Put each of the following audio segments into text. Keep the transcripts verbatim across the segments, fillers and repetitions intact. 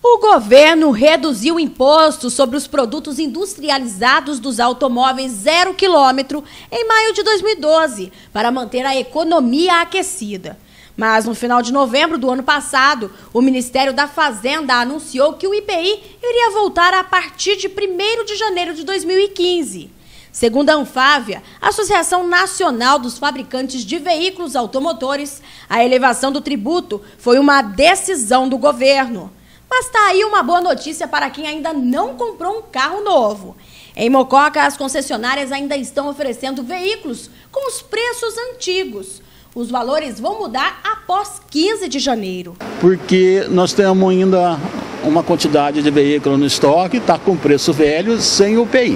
O governo reduziu o imposto sobre os produtos industrializados dos automóveis zero quilômetro em maio de dois mil e doze, para manter a economia aquecida. Mas no final de novembro do ano passado, o Ministério da Fazenda anunciou que o I P I iria voltar a partir de primeiro de janeiro de dois mil e quinze. Segundo a Anfávia, Associação Nacional dos Fabricantes de Veículos Automotores, a elevação do tributo foi uma decisão do governo. Mas está aí uma boa notícia para quem ainda não comprou um carro novo. Em Mococa, as concessionárias ainda estão oferecendo veículos com os preços antigos. Os valores vão mudar após quinze de janeiro. Porque nós temos ainda uma quantidade de veículos no estoque, está com preço velho, sem o P I.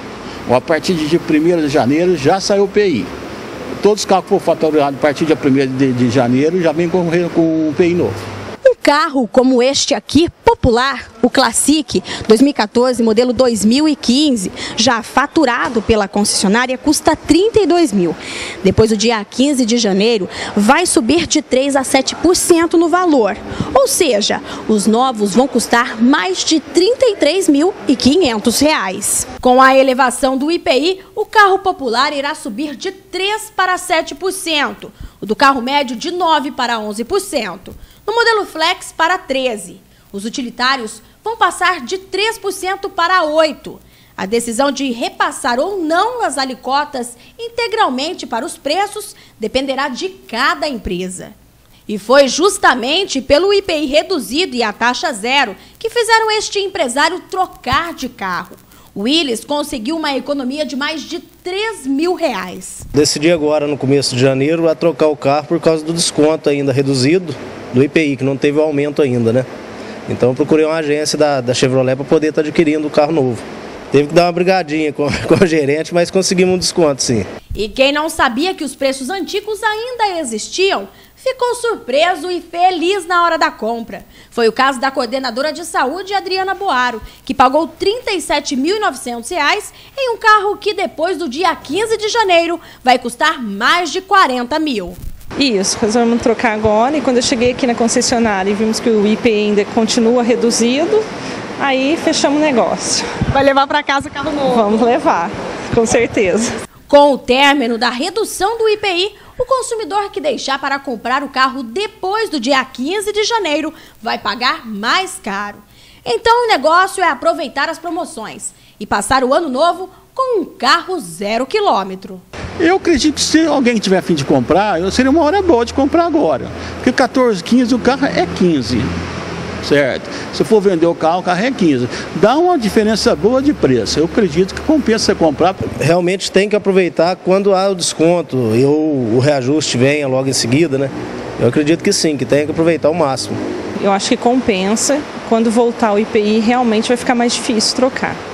A partir de primeiro de janeiro já saiu o P I. Todos os carros que foram faturados a partir de primeiro de janeiro já vem com, com o P I novo. Um carro como este aqui, popular, o Classic dois mil e quatorze, modelo dois mil e quinze, já faturado pela concessionária, custa trinta e dois mil. Depois do dia quinze de janeiro, vai subir de três a sete por cento no valor. Ou seja, os novos vão custar mais de trinta e três mil e quinhentos reais. Com a elevação do I P I, o carro popular irá subir de três para sete por cento. O do carro médio de nove para onze por cento. No modelo Flex para treze por cento. Os utilitários vão passar de três por cento para oito por cento. A decisão de repassar ou não as alíquotas integralmente para os preços dependerá de cada empresa. E foi justamente pelo I P I reduzido e a taxa zero que fizeram este empresário trocar de carro. O Willis conseguiu uma economia de mais de três mil reais. Decidi agora, no começo de janeiro, a trocar o carro por causa do desconto ainda reduzido do I P I, que não teve o aumento ainda, né? Então eu procurei uma agência da, da Chevrolet para poder estar adquirindo o carro novo. Teve que dar uma brigadinha com, com o gerente, mas conseguimos um desconto, sim. E quem não sabia que os preços antigos ainda existiam, ficou surpreso e feliz na hora da compra. Foi o caso da coordenadora de saúde, Adriana Boaro, que pagou trinta e sete mil e novecentos reais em um carro que depois do dia quinze de janeiro vai custar mais de quarenta mil. Isso, resolvemos trocar agora, e quando eu cheguei aqui na concessionária e vimos que o I P I ainda continua reduzido, aí fechamos o negócio. Vai levar para casa o carro novo? Vamos levar, com certeza. Com o término da redução do I P I, o consumidor que deixar para comprar o carro depois do dia quinze de janeiro vai pagar mais caro. Então o negócio é aproveitar as promoções e passar o ano novo com um carro zero quilômetro. Eu acredito que se alguém tiver a fim de comprar, seria uma hora boa de comprar agora. Porque quatorze, quinze, o carro é quinze, certo? Se for vender o carro, o carro é quinze. Dá uma diferença boa de preço. Eu acredito que compensa você comprar. Realmente tem que aproveitar quando há o desconto e o, o reajuste venha logo em seguida, né? Eu acredito que sim, que tem que aproveitar ao máximo. Eu acho que compensa. Quando voltar o I P I, realmente vai ficar mais difícil trocar.